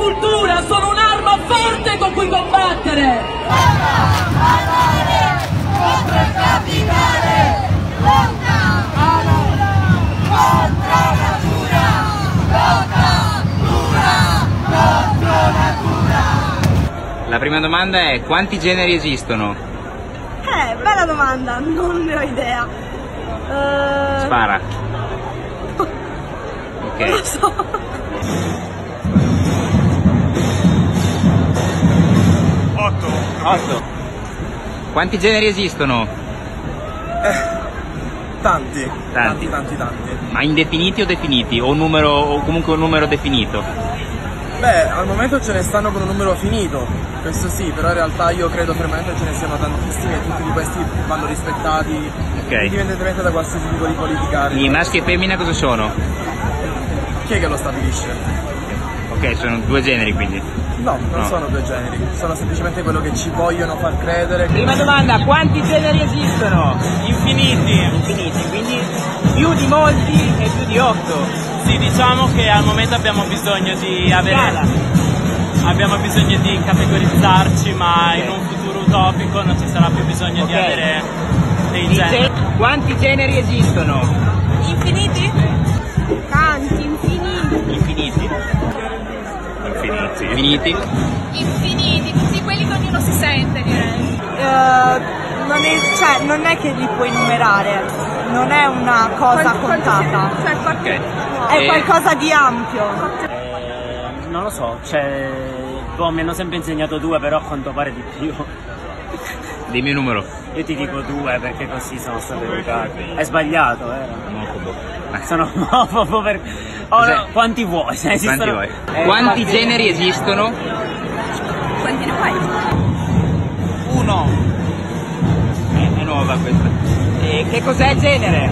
cultura sono un'arma forte con cui combattere. Amore contro il capitale, lotta contro natura, lotta dura contro natura. La prima domanda è: quanti generi esistono? Bella domanda, non ne ho idea. Spara. Ok. Non lo so. 8. Quanti generi esistono? Tanti. Tanti. Tanti. Ma indefiniti o definiti? O comunque un numero definito? Beh, al momento ce ne stanno con un numero finito, questo sì, però in realtà io credo fermamente ce ne siano tantissimi e tutti di questi vanno rispettati, indipendentemente da qualsiasi tipo di politica. I maschi e femmina cosa sono? Chi è che lo stabilisce? Ok, sono 2 generi quindi. No, non sono 2 generi, sono semplicemente quello che ci vogliono far credere. Prima domanda: quanti generi esistono? Infiniti, quindi più di molti e più di 8. Sì, diciamo che al momento abbiamo bisogno di categorizzarci, ma in un futuro utopico non ci sarà più bisogno di avere dei generi. Quanti generi esistono? Infiniti? Tanti, Infiniti, tutti quelli che ognuno si sente, direi. Non è che li puoi numerare, non è una cosa contata, è qualcosa di ampio. Non lo so, mi hanno sempre insegnato 2, però a quanto pare di più. Dimmi un numero. Io ti dico 2 perché così sono stato educato. È sbagliato, Sono omofobo per... no, quanti vuoi? Quanti vuoi? Quanti generi esistono? Quanti ne vuoi? 1. È nuova questa. E che cos'è il genere?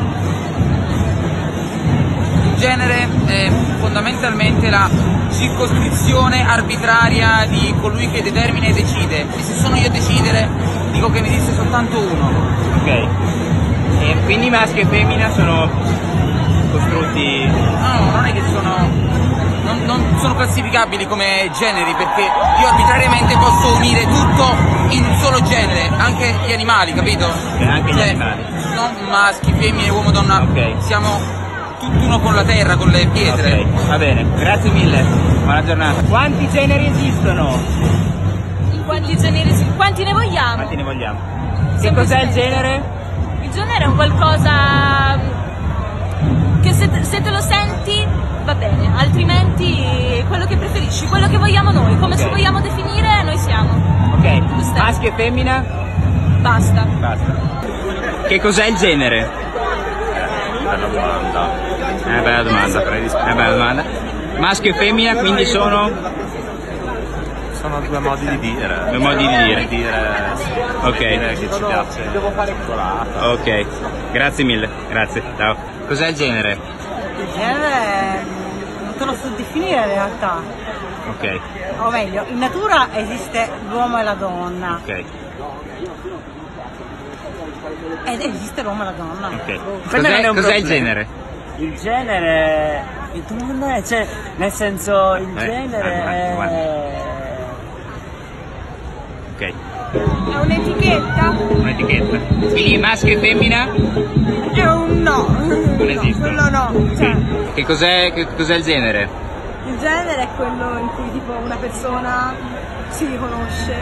Il genere è fondamentalmente la circoscrizione arbitraria di colui che determina e decide. E se sono io a decidere, dico che ne esiste soltanto uno. Ok. E quindi maschi e femmina sono costrutti... No, non è che non sono classificabili come generi, perché io arbitrariamente posso unire tutto in un solo genere, anche gli animali, capito? Anche gli animali. Non maschi, femmine, uomo, donna, siamo tutt'uno con la terra, con le pietre. Ok, va bene, grazie mille, buona giornata. Quanti generi esistono? Quanti ne vogliamo? Quanti ne vogliamo? Che cos'è il genere? Il genere è un qualcosa che se te lo senti va bene, altrimenti quello che preferisci, quello che vogliamo noi, come ci vogliamo definire noi siamo. Ok, maschi e femmina? Basta. Che cos'è il genere? Bella domanda. Maschio e femmina quindi sono 2 modi di dire. 2 modi di dire. Ok. Che ci piace. Ok, grazie mille, grazie, ciao. Cos'è il genere? Il genere non te lo so definire in realtà. Ok. O meglio, in natura esiste l'uomo e la donna. Ok. Ed esiste l'uomo e la donna. Ok. Cos'è il genere? Il genere... nel senso, il genere è... Ok. È un'etichetta? Un'etichetta. Quindi maschio e femmina? No. Non esiste. Quello no. Che cos'è il genere? Il genere è quello in cui tipo una persona si riconosce,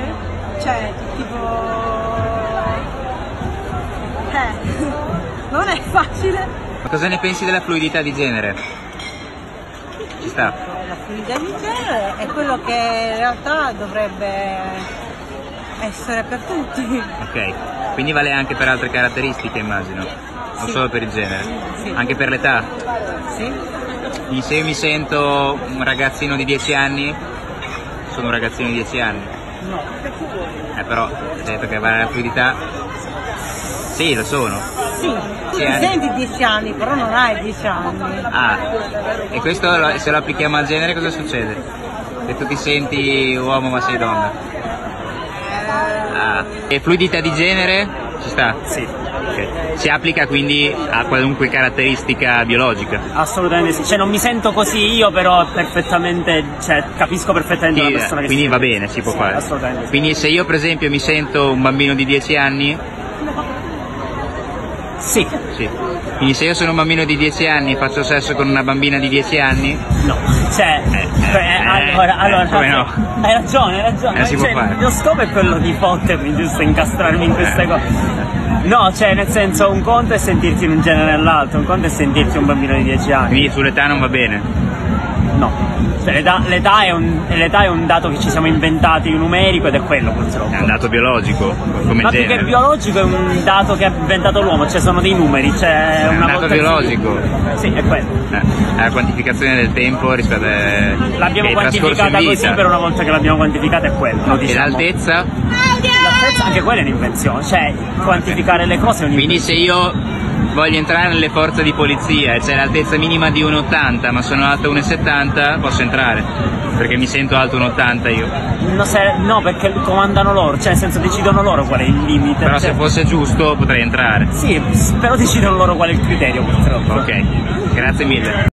non è facile. Ma cosa ne pensi della fluidità di genere? Ci sta? La fluidità di genere è quello che in realtà dovrebbe essere per tutti. Ok, quindi vale anche per altre caratteristiche, immagino, non solo per il genere, anche per l'età? Sì. Quindi se io mi sento un ragazzino di 10 anni, sono un ragazzino di 10 anni? No. Però, hai detto che vale la fluidità? Sì, lo sono. Sì, tu ti senti 10 anni, però non hai 10 anni. Ah, e questo se lo applichiamo al genere cosa succede? Se tu ti senti uomo ma sei donna? Ah. E fluidità di genere? Ci sta? Sì. Okay. Si applica quindi a qualunque caratteristica biologica? Assolutamente sì, cioè non mi sento così io, però perfettamente, cioè capisco perfettamente la persona che quindi si va sente. bene, si può fare. Assolutamente. Quindi se io per esempio mi sento un bambino di 10 anni? Sì. Sì. Quindi se io sono un bambino di 10 anni e faccio sesso con una bambina di 10 anni? No, cioè, allora come no? Hai ragione, si può fare. Il mio scopo è quello di fottermi, giusto, incastrarmi in queste cose. No, cioè nel senso, un conto è sentirti in un genere nell'altro, un conto è sentirti un bambino di 10 anni. Quindi sull'età non va bene? No. Cioè, l'età è un dato che ci siamo inventati numerico ed è quello purtroppo. È un dato biologico, come ma più genere. che biologico è un dato che ha inventato l'uomo, cioè sono dei numeri, cioè È una un dato volta biologico. Sì, è quello. È la quantificazione del tempo rispetto a... L'abbiamo quantificata così, per una volta che l'abbiamo quantificata è quello. Lo diciamo. E l'altezza? L'altezza anche quella è un'invenzione, cioè quantificare le cose è un'invenzione. Quindi se io voglio entrare nelle forze di polizia e c'è l'altezza minima di 1,80 ma sono alto 1,70 posso entrare? Perché mi sento alto 1,80 io. No, perché comandano loro, cioè nel senso decidono loro qual è il limite. Però cioè, se fosse giusto potrei entrare. Sì, però decidono loro qual è il criterio purtroppo. Ok, grazie mille.